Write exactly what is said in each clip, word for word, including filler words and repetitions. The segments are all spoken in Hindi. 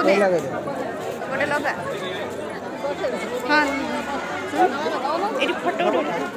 गोटे लगा हाँ ये फोटो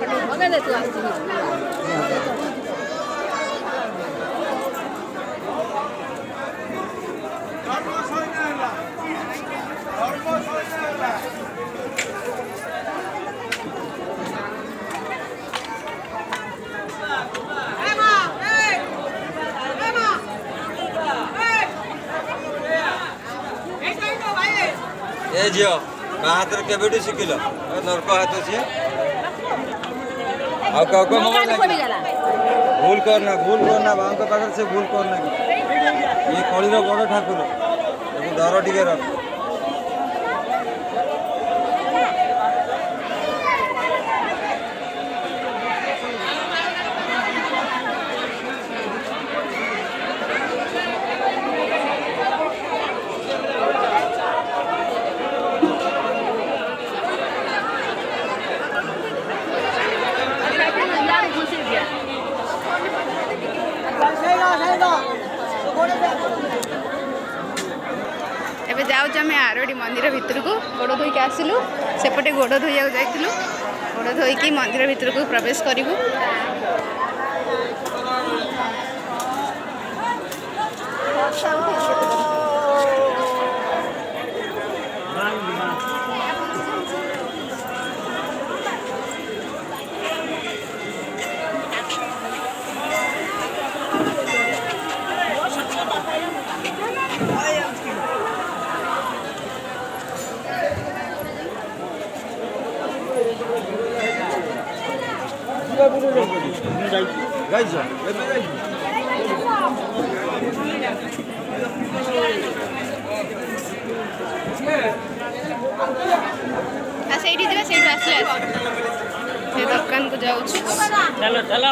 ए झील हाथ केबेठू शिखिल नर्क हाथ सी मोबाइल भूल करना भूल करना बांक पाखे से भूल करना ये कलिर बड़ ठाकुर डर टिके रख एबे जाऊँ आम आरडी मंदिर भितर को गोड़ धोईक आसलु सेपटे गोड़ धोइया जाइलु गोड़ धोईकी मंदिर भितर को प्रवेश करूँ। दुकान को जाऊँ चलो चलो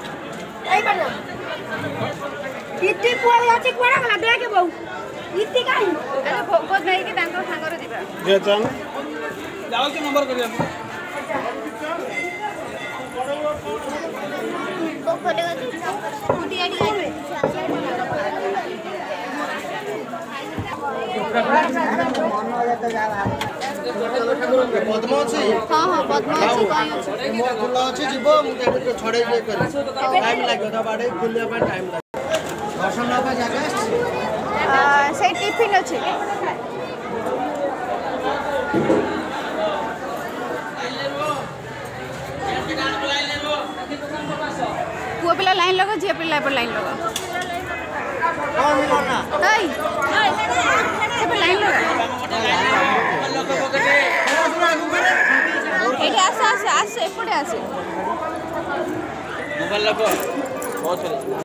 इत्ती कोई अछि कोडा गला देखे बहु इत्ती काई अरे भोग नहीं कि तांको सांगर दिबा जे चल जाओ के नंबर करिया तो कोडेगा कि स्कूटी आडी गई पद्म अछि हां हां पद्म अछि काई अछि मोर खुला अछि जीवो मु ते छड़े जे करी टाइम लागो त बाडे खुलिया पर टाइम लागो दर्शन लगा जागा हां से टिफिन अछि पुआ पिला लाइन लगा झिया पिला पर लाइन लगा कौन मिलो ना हाय से पर लाइन लगा एठी आस आस आस एपटे आसे मोबाइल लगो बहुत